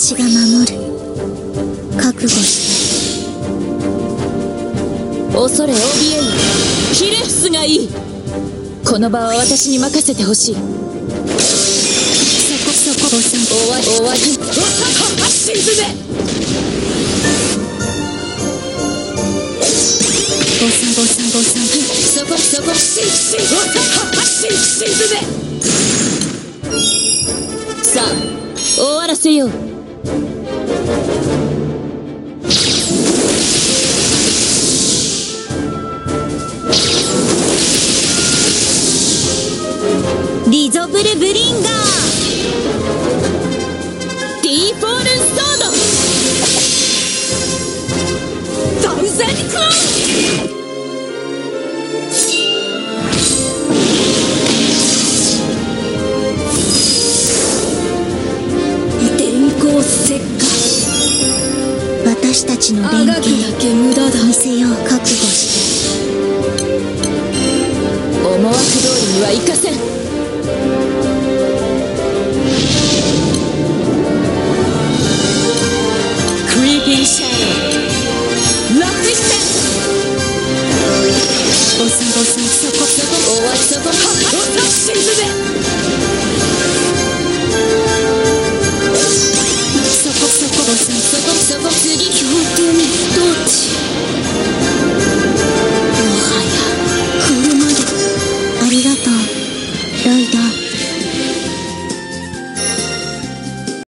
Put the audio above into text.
私が守る。覚悟して。 恐れ怯えよ。ヒレフスがいい。この場は私に任せてほしい。 そこ終わり沈め。そこ沈め。さあ終わらせよう。 リゾブルブリ